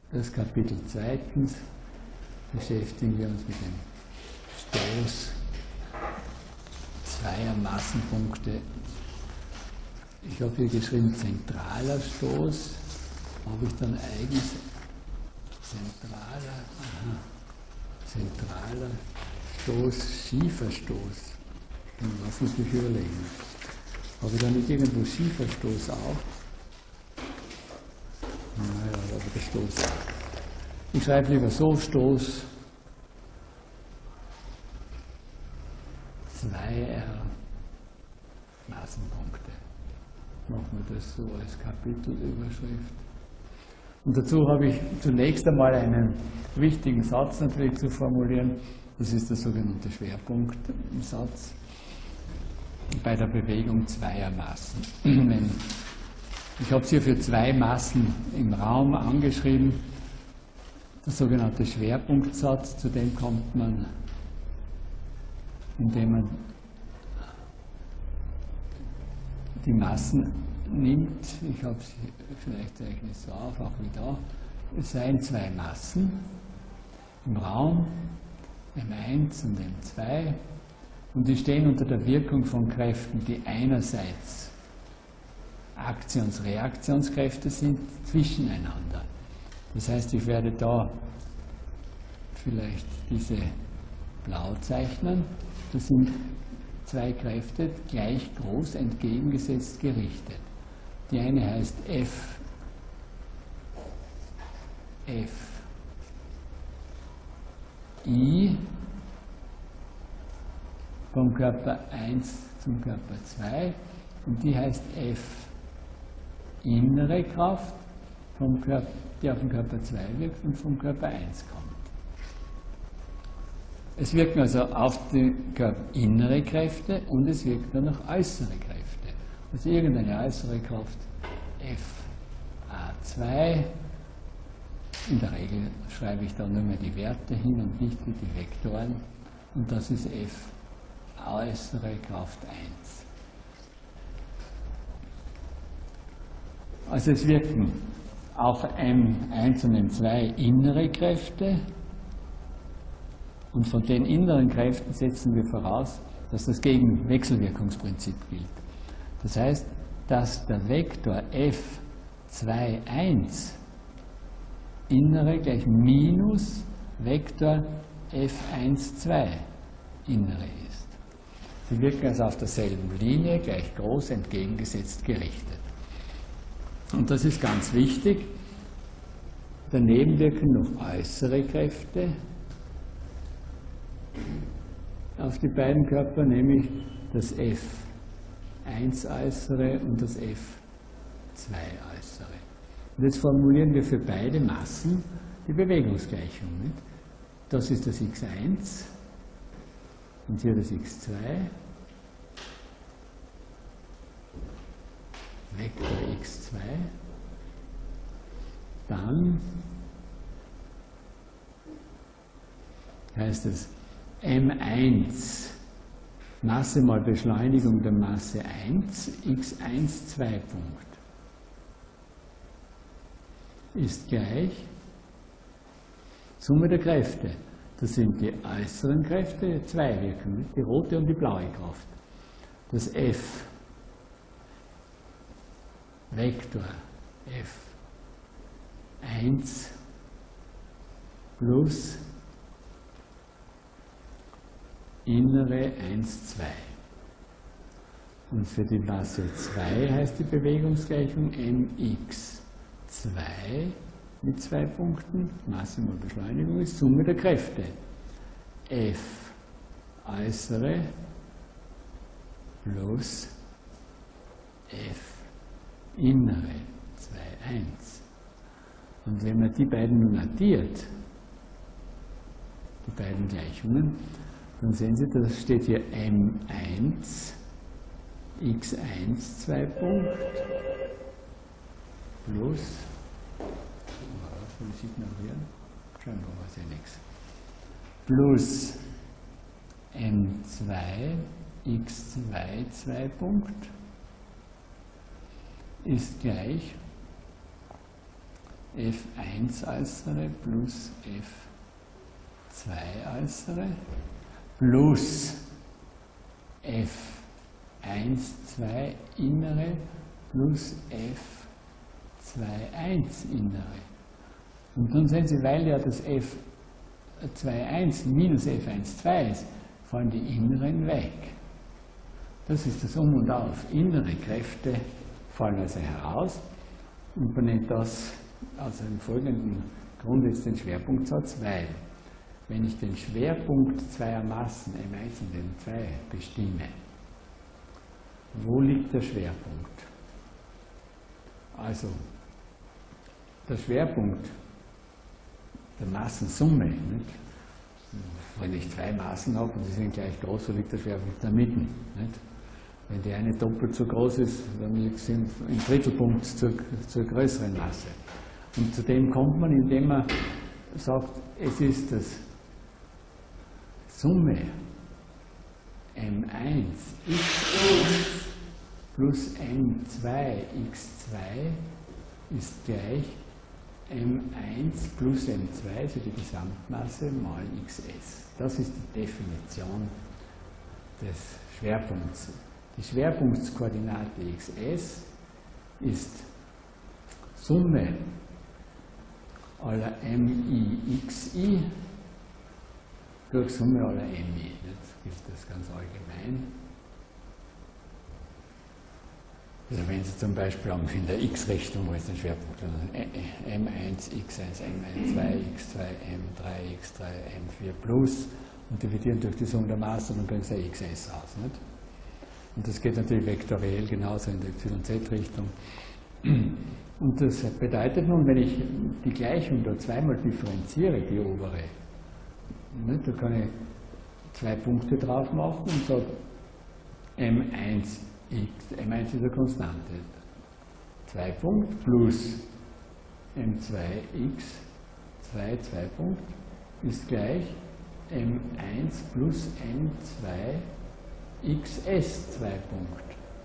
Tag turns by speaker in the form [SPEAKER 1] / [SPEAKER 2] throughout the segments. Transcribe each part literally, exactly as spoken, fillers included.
[SPEAKER 1] Das Kapitel zweitens beschäftigen wir uns mit dem Stoß zweier Massenpunkte. Ich habe hier geschrieben zentraler Stoß. Habe ich dann eigentlich zentraler, aha, zentraler Stoß, schiefer Stoß. Lass uns mich überlegen. Habe ich da nicht irgendwo schiefer Stoß auch? Naja, aber der Stoß. Ich schreibe lieber so Stoß zweier Massenpunkte. Machen wir das so als Kapitelüberschrift. Und dazu habe ich zunächst einmal einen wichtigen Satz natürlich zu formulieren. Das ist der sogenannte Schwerpunktsatz bei der Bewegung zweier Massen. Ich habe es hier für zwei Massen im Raum angeschrieben. Der sogenannte Schwerpunktsatz, zu dem kommt man, indem man die Massen nimmt. Ich habe es vielleicht zeichne es so auf, auch wie da. Es seien zwei Massen im Raum, M eins und M zwei, und die stehen unter der Wirkung von Kräften, die einerseits Aktions-Reaktionskräfte sind zwischeneinander. Das heißt, ich werde da vielleicht diese blau zeichnen. Das sind zwei Kräfte gleich groß entgegengesetzt gerichtet. Die eine heißt F, F, I vom Körper eins zum Körper zwei, und die heißt F, innere Kraft, vom Körper, die auf den Körper zwei wirkt und vom Körper eins kommt. Es wirken also auf den Körper innere Kräfte und es wirken auch äußere Kräfte. Also irgendeine äußere Kraft, F A zwei. In der Regel schreibe ich da nur mehr die Werte hin und nicht die Vektoren. Und das ist F äußere Kraft eins. Also es wirken auf M eins und M zwei innere Kräfte. Und von den inneren Kräften setzen wir voraus, dass das Gegenwechselwirkungsprinzip gilt. Das heißt, dass der Vektor F zwei eins innere gleich minus Vektor F eins zwei innere ist. Sie wirken also auf derselben Linie gleich groß entgegengesetzt gerichtet. Und das ist ganz wichtig. Daneben wirken noch äußere Kräfte auf die beiden Körper, nämlich das F eins äußere und das F zwei äußere. Und jetzt formulieren wir für beide Massen die Bewegungsgleichung. Nicht? Das ist das x eins und hier das x zwei. Vektor x zwei. Dann heißt es M eins, Masse mal Beschleunigung der Masse eins, x eins zwei Punkt, ist gleich Summe der Kräfte. Das sind die äußeren Kräfte, zwei wirken, die rote und die blaue Kraft. Das F, Vektor F eins plus innere eins zwei. Und für die Masse zwei heißt die Bewegungsgleichung M x zwei mit zwei Punkten, Masse mal Beschleunigung ist Summe der Kräfte. F äußere plus F innere zwei eins. Und wenn man die beiden nun addiert, die beiden Gleichungen, dann sehen Sie, da steht hier M eins, x eins zwei Punkt plus, was will ich ignorieren? Scheinbar war es ja nichts. Plus M zwei, x zwei zwei Punkt ist gleich F eins äußere plus F zwei äußere plus F eins zwei innere plus F zwei eins innere. Und dann sehen Sie, weil ja das F zwei eins minus F eins zwei ist, fallen die inneren weg. Das ist das Um und Auf. Innere Kräfte fallen also heraus und man nennt das aus dem folgenden Grund jetzt den Schwerpunktsatz, weil wenn ich den Schwerpunkt zweier Massen M eins und M zwei bestimme, wo liegt der Schwerpunkt? Also der Schwerpunkt der Massensumme, nicht? Wenn ich zwei Massen habe und die sind gleich groß, so liegt der Schwerpunkt in der Mitte. Nicht? Wenn die eine doppelt so groß ist, dann liegt sie im Drittelpunkt zur, zur größeren Masse. Und zu dem kommt man, indem man sagt, es ist das Summe M eins x plus M zwei x zwei ist gleich M eins plus M zwei, also die Gesamtmasse, mal xs. Das ist die Definition des Schwerpunkts. Die Schwerpunktskoordinate xs ist Summe aller mi xi durch Summe aller mi. Jetzt gilt das ganz allgemein. Also wenn Sie zum Beispiel haben in der x-Richtung, wo ist der Schwerpunkt, M eins, x eins, M eins, zwei, x zwei, M drei, x drei, M vier plus und dividieren durch die Summe der Maße und dann bringen Sie ein xs raus. Nicht? Und das geht natürlich vektoriell genauso in der y z-Richtung. Und das bedeutet nun, wenn ich die Gleichung da zweimal differenziere, die obere, nicht, da kann ich zwei Punkte drauf machen und sage M eins x, M eins ist eine Konstante, zwei Punkt plus M zwei x, zwei, zwei Punkt, ist gleich M eins plus M zwei xs, zwei Punkt.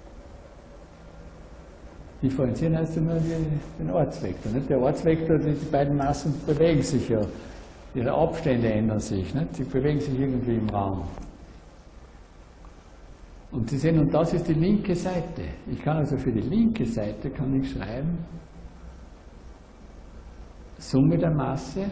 [SPEAKER 1] Differenzieren heißt ja nur den Ortsvektor. Nicht? Der Ortsvektor, die beiden Massen bewegen sich ja, ihre Abstände ändern sich, nicht? Sie bewegen sich irgendwie im Raum. Und Sie sehen, und das ist die linke Seite. Ich kann also für die linke Seite kann ich schreiben, Summe der Masse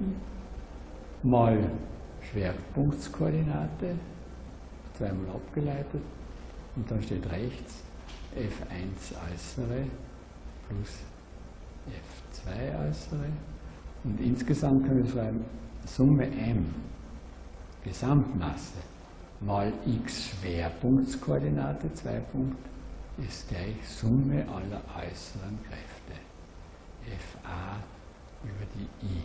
[SPEAKER 1] mal Schwerpunktskoordinate, zweimal abgeleitet, und dann steht rechts F eins äußere plus F zwei äußere. Und insgesamt können wir schreiben, Summe M, Gesamtmasse, mal x Schwerpunktskoordinate, zwei Punkt, ist gleich Summe aller äußeren Kräfte. Fa über die I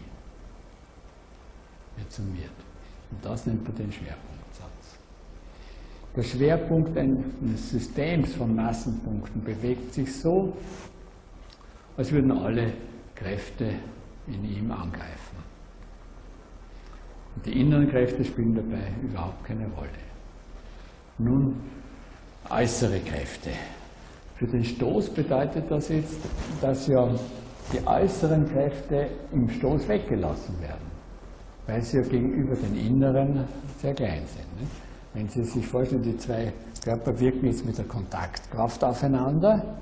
[SPEAKER 1] wird summiert. Und das nennt man den Schwerpunktsatz. Der Schwerpunkt eines Systems von Massenpunkten bewegt sich so, als würden alle Kräfte in ihm angreifen. Und die inneren Kräfte spielen dabei überhaupt keine Rolle. Nun, äußere Kräfte. Für den Stoß bedeutet das jetzt, dass ja die äußeren Kräfte im Stoß weggelassen werden, weil sie ja gegenüber den inneren sehr klein sind. Nicht? Wenn Sie sich vorstellen, die zwei Körper wirken jetzt mit der Kontaktkraft aufeinander,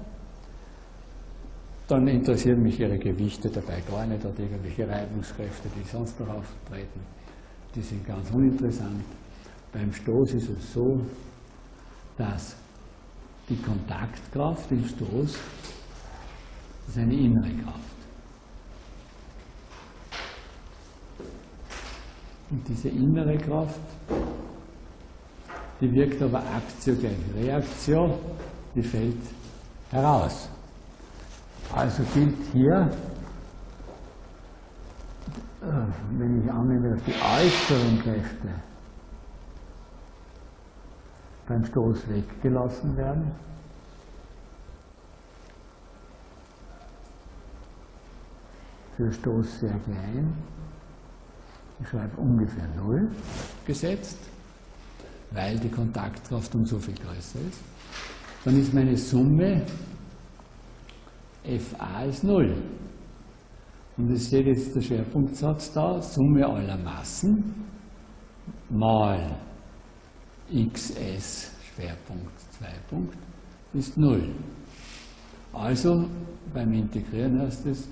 [SPEAKER 1] dann interessieren mich ihre Gewichte dabei gar nicht, oder irgendwelche Reibungskräfte, die sonst noch auftreten. Die sind ganz uninteressant. Beim Stoß ist es so, dass die Kontaktkraft im Stoß ist eine innere Kraft. Und diese innere Kraft, die wirkt aber Aktio gleich Reaktio, die fällt heraus. Also gilt hier, wenn ich annehme, dass die äußeren Kräfte beim Stoß weggelassen werden, für Stoß sehr klein, ich schreibe ungefähr null gesetzt, weil die Kontaktkraft um so viel größer ist, dann ist meine Summe Fa ist null. Und es steht jetzt der Schwerpunktsatz da, Summe aller Massen mal xs Schwerpunkt zwei Punkt ist null. Also beim Integrieren heißt es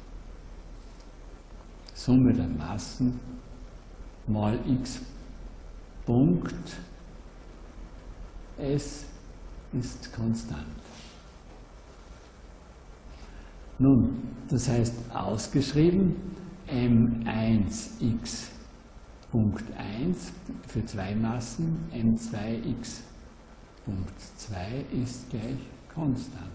[SPEAKER 1] Summe der Massen mal x Punkt s ist konstant. Nun, das heißt ausgeschrieben m eins x Punkt eins für zwei Massen, m zwei x Punkt zwei ist gleich konstant.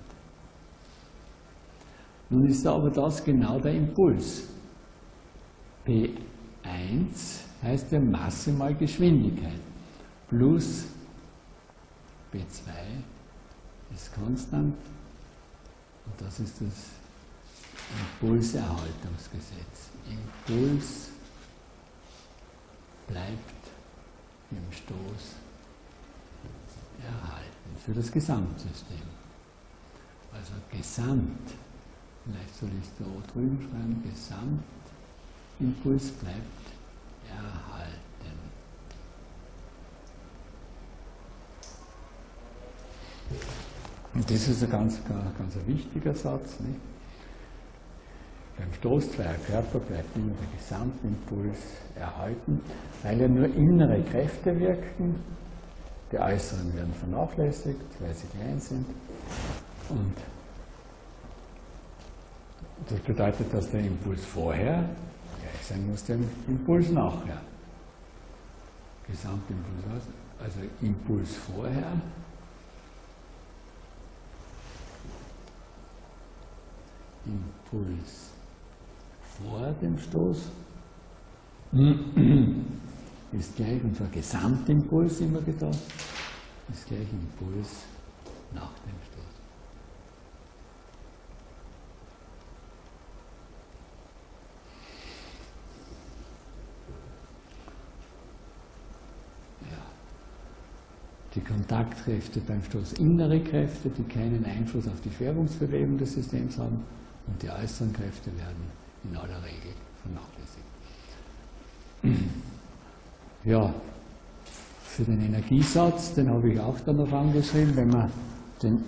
[SPEAKER 1] Nun ist aber das genau der Impuls. P eins heißt ja Masse mal Geschwindigkeit plus P zwei ist konstant und das ist das Impulserhaltungsgesetz. Impuls bleibt im Stoß erhalten für das Gesamtsystem. Also Gesamt, vielleicht soll ich es da auch drüben schreiben, Gesamtimpuls bleibt erhalten. Und das ist ein ganz, ganz, ganz ein wichtiger Satz. Nicht? Beim Stoß zweier Körper bleibt immer der Gesamtimpuls erhalten, weil ja nur innere Kräfte wirken. Die äußeren werden vernachlässigt, weil sie klein sind. Und das bedeutet, dass der Impuls vorher gleich sein muss dem Impuls nachher. Gesamtimpuls, also Impuls vorher Impuls vor dem Stoß ist gleich, und zwar Gesamtimpuls immer gedacht, ist gleich Impuls nach dem Stoß. Ja. Die Kontaktkräfte beim Stoß, innere Kräfte, die keinen Einfluss auf die Schwerungsbewegung des Systems haben, und die äußeren Kräfte werden in aller Regel vernachlässigt. Ja, für den Energiesatz, den habe ich auch dann noch angeschrieben, wenn man den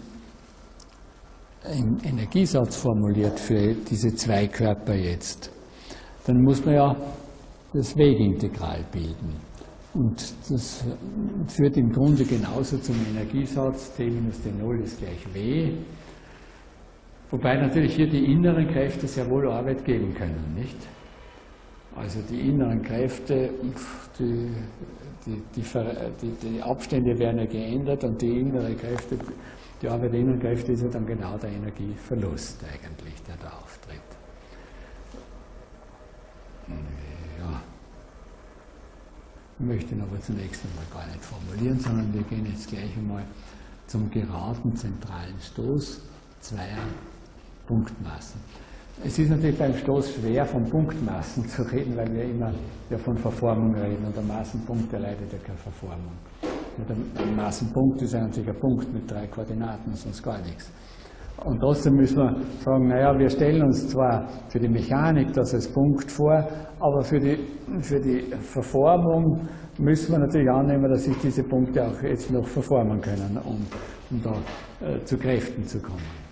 [SPEAKER 1] Energiesatz formuliert für diese zwei Körper jetzt, dann muss man ja das Wegintegral bilden. Und das führt im Grunde genauso zum Energiesatz, t minus d null ist gleich w. Wobei natürlich hier die inneren Kräfte sehr wohl Arbeit geben können, nicht? Also die inneren Kräfte, die, die, die, die, die Abstände werden ja geändert und die inneren Kräfte, die Arbeit der inneren Kräfte ist ja dann genau der Energieverlust eigentlich, der da auftritt. Ja. Ich möchte ihn aber zunächst einmal gar nicht formulieren, sondern wir gehen jetzt gleich einmal zum geraden zentralen Stoß zweier Punktmassen. Es ist natürlich beim Stoß schwer, von Punktmassen zu reden, weil wir immer ja von Verformung reden und der Massenpunkt erleidet ja keine Verformung. Der Massenpunkt ist eigentlich ein Punkt mit drei Koordinaten, sonst gar nichts. Und trotzdem müssen wir sagen, naja, wir stellen uns zwar für die Mechanik das als Punkt vor, aber für die, für die Verformung müssen wir natürlich annehmen, dass sich diese Punkte auch jetzt noch verformen können, um, um da äh, zu Kräften zu kommen.